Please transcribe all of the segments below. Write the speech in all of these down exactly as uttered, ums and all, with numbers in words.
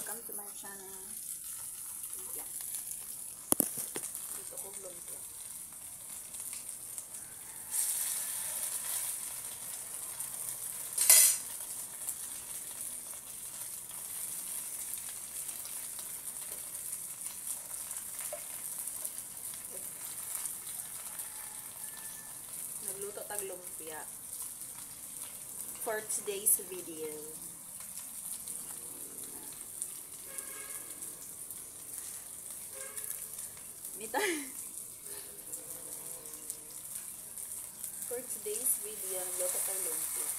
welcome to my channel. Yan. Dito ko lumpia. Nagluto tag lumpia for today's video. Mita. For today's video, nagluto tag lumpia.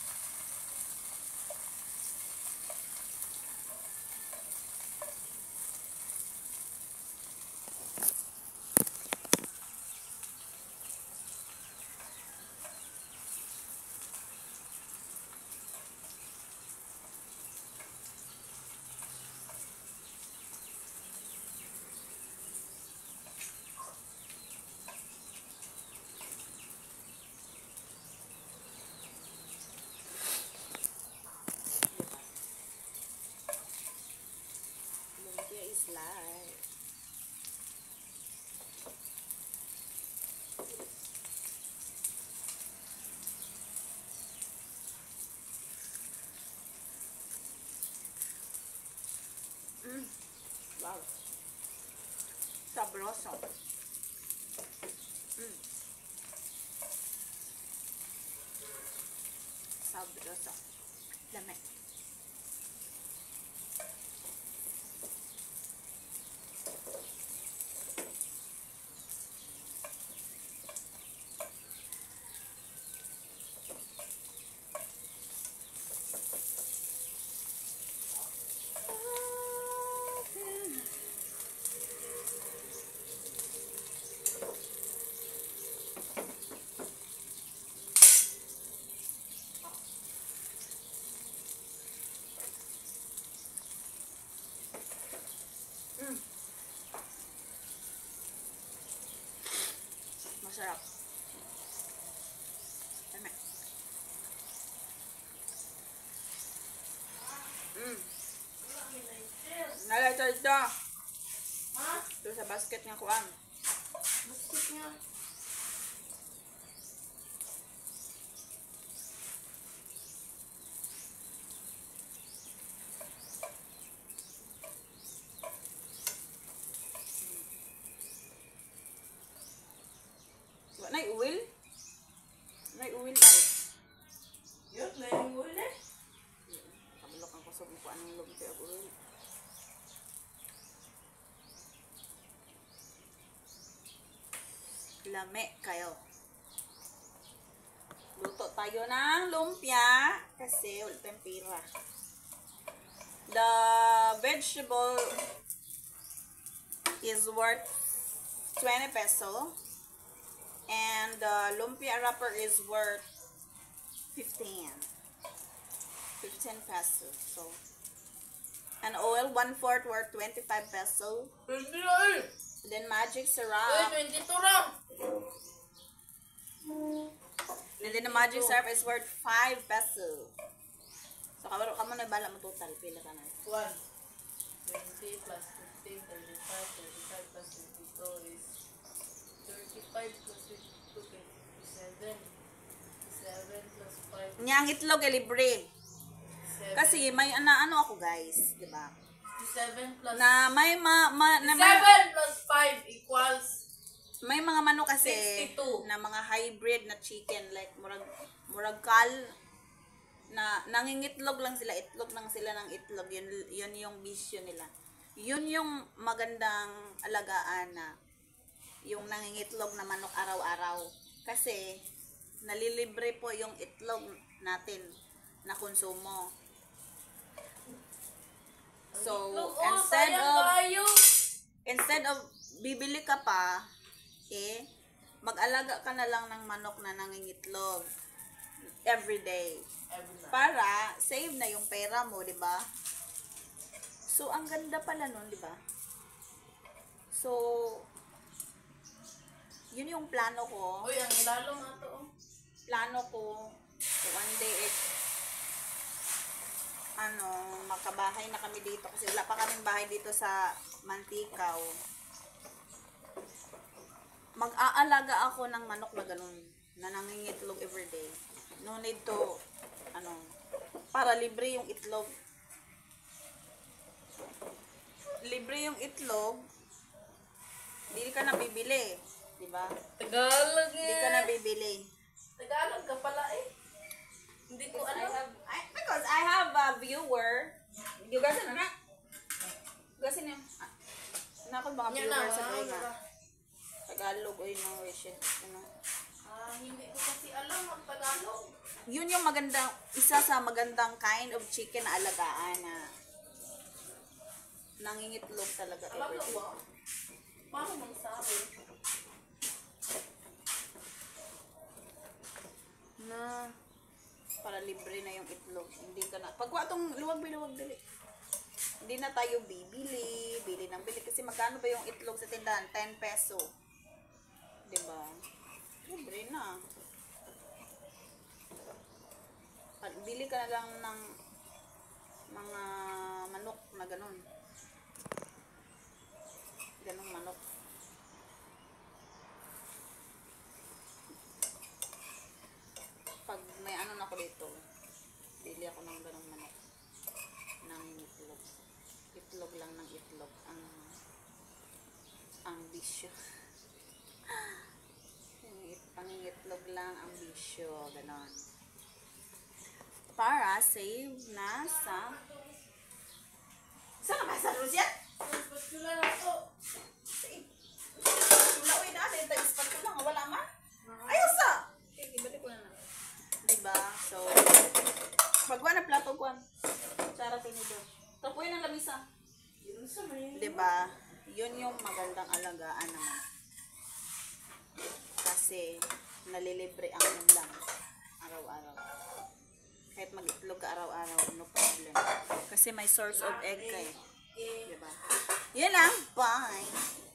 Lumpia is live. Mm. Wow. Sabroso. Mm. Sabroso. Dami. Mm. Masarap. Dami. Mm. Nalay ito ito. Ha? Ito sa basket nga kuan. Basket niya. Nay uwil? Nay uwil ay. Yun, na yung uli. Kabalok ang kusog mo ko anong lumpia ag uwil. Lame kayo. Luto tayo ng lumpia kasi wala tayong pira. The vegetable is worth twenty peso and the lumpia wrapper is worth fifteen. fifteen pesos. So, and oil one fourth worth twenty-five peso. twenty na eh. Then magic Eh, syrup. twenty-two lang. And then the magic syrup is worth five peso. So, kabaro ka mo na bala mo total. Pila ka na. one. twenty plus fifteen, thirty-five, thirty-five plus twenty-two is thirty-five plus fifty-two, fifty-seven. fifty-seven plus five. Nyang itlog ay libre. seven. Kasi may ana ano ako guys, di ba? fifty-seven plus Na may ma, ma na may, seven plus five equals may mga manok kasi sixty-two. na mga hybrid na chicken like murag murag kal na nangingitlog lang sila, itlog lang sila ng itlog. Yun, yun yung bisyo nila. Yun yung magandang alagaan na yung nangingitlog na manok araw-araw. Kasi nalilibre po yung itlog natin na konsumo. So, Itlog, oh, instead sayang of kayo. instead of bibili ka pa, eh, mag-alaga ka na lang ng manok na nangingitlog every day. Every night. Para save na yung pera mo, di ba? So, ang ganda pala nun, di ba? So, yun yung plano ko. Uy, ang lalo nga to. Oh. Plano ko, so one day, eh, ano, makabahay na kami dito kasi wala pa kaming bahay dito sa Mantika. Mag-aalaga ako ng manok na ganun, na nangingitlog everyday. No need to, ano, para libre yung itlog. Libre yung itlog, hindi ka na bibili, di ba? Tagalog Hindi ka na bibili. Tagalog ka pala eh. Hindi ko I alam. have, I, because I have a viewer. You guys ano na? Guys ano? Nakon mga Yan na, viewers sa ah, nga. ah. Tagalog oy no wishes ano. Ah, hindi ko kasi alam ang Tagalog. Yun yung magandang isa sa magandang kind of chicken na alagaan na nangingitlog talaga Alam mo every ba? Paano magsabi? na para libre na yung itlog. Hindi ka na. Pag atong luwag biluwag dili. Hindi na tayo bibili, bili ng bili kasi magkano ba yung itlog sa tindahan? ten peso. 'Di ba? Libre na. At bili ka na lang ng mga manok na ganun. Ganung manok. Pag may ano na ako dito, bili ako ng ganung manok. Ng itlog. Itlog lang ng itlog. Ang ang bisyo. Pangingitlog lang ang bisyo. Ganon. Para save na sa... Saan ka ba sa Rusya? Spatula na to. Tulawin na. Dahil tayo spatula nga. Wala man. Ayos sa! Okay, ibalik ko na na. Diba? So, pagwa na plato ko. Sarap tinido. Tapuin ang lamisa. Yun sa may. Diba? Yun yung magandang alagaan naman. Kasi, nalilibre ang ulam. Araw-araw. Kahit mag-itlog ka araw-araw, no problem. Kasi may source of egg ka eh. Eh, Diba? Yun lang. Bye!